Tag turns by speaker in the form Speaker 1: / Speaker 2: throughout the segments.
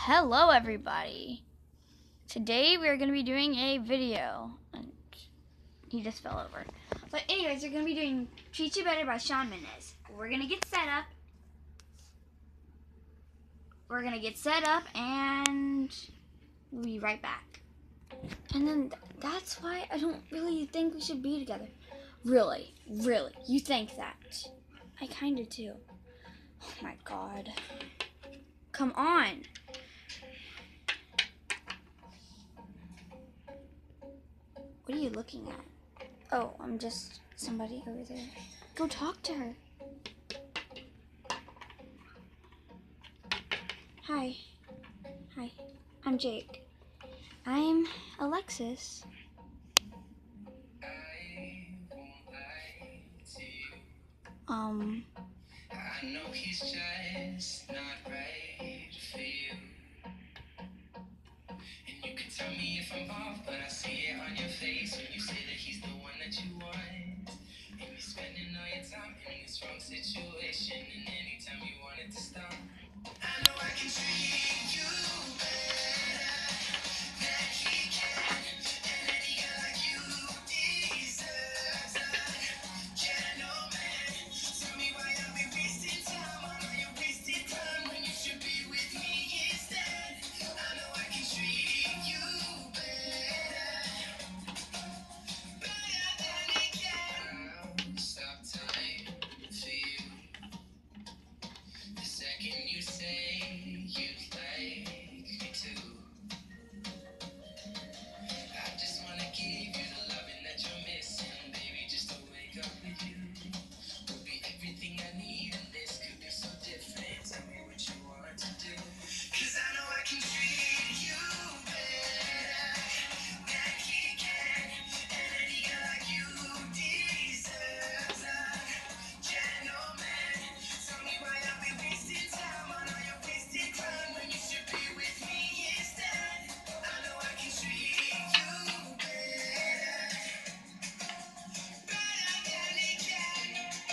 Speaker 1: Hello everybody. Today we are going to be doing a video. And he just fell over. But anyways, we're going to be doing Treat You Better by Shawn Mendes. We're going to get set up. And we'll be right back. And then that's why I don't really think we should be together. Really? You think that? I kind of do. Oh my god. Come on. What are you looking at? Oh, I'm just somebody over there. Go talk to her. Hi. I'm Jake. I'm Alexis.
Speaker 2: I know he's just not right for you. And you can tell me if I'm off, but I see it on your face when you say that he's the one that you want. And you're spending all your time in this wrong situation, and anytime you want it to stop, I know I can treat you better than he can. And any girl like you deserves a gentleman. Tell me why I'll be wasting time on all your wasted time when you should be with me instead. I know I can treat you better than he can. I'll stop time for you the second you say you'd like me to. I just wanna give you the loving that you're missing, baby. Just to wake up with you would be everything I need, and this could be so different. Tell me what you want to do, 'cause I know I can treat you better than he can. And any girl like you deserves a gentleman. Tell me why I'll be wasting time on all your wasted time when you should be with me instead. I know I can treat you better than he can.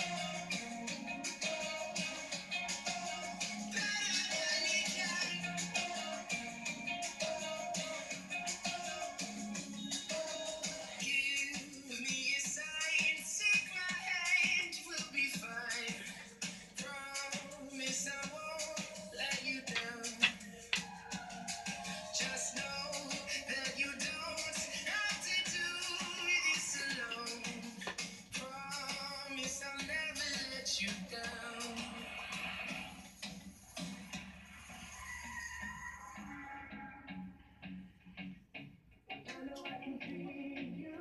Speaker 2: Better than he can. Give me a sign, take my hand, we'll be fine. Promise I won't let you down. Just know that you don't have to do this alone. Promise I'll never let you down. I know I can treat you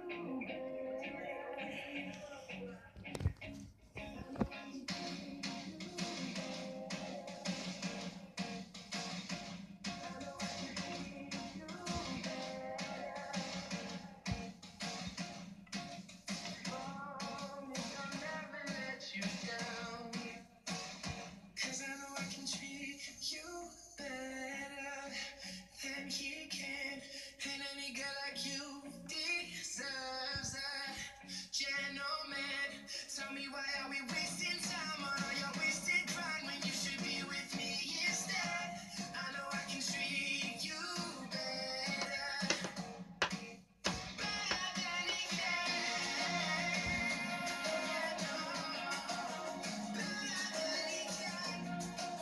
Speaker 2: Promise I'll never let you down. 'Cause I know I can treat you better than he can. And any girl like you deserves a gentleman. Tell me why are we wasting time on all your wasted grind when you should be with me instead. I know I can treat you better than he can. Better than he can.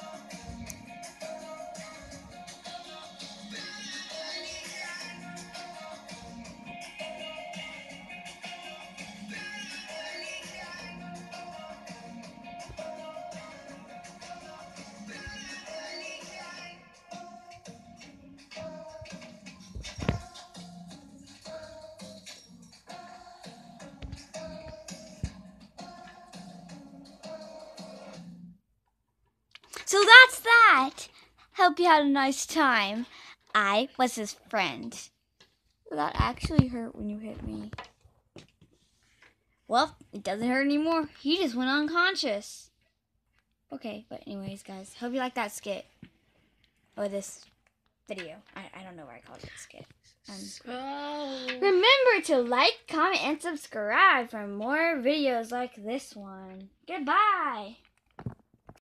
Speaker 1: So that's that. Hope you had a nice time. I was his friend. That actually hurt when you hit me. Well, it doesn't hurt anymore. He just went unconscious. Okay, but anyways, guys, hope you like that skit. Or this video. I don't know why I called it a skit. Remember to like, comment, and subscribe for more videos like this one. Goodbye.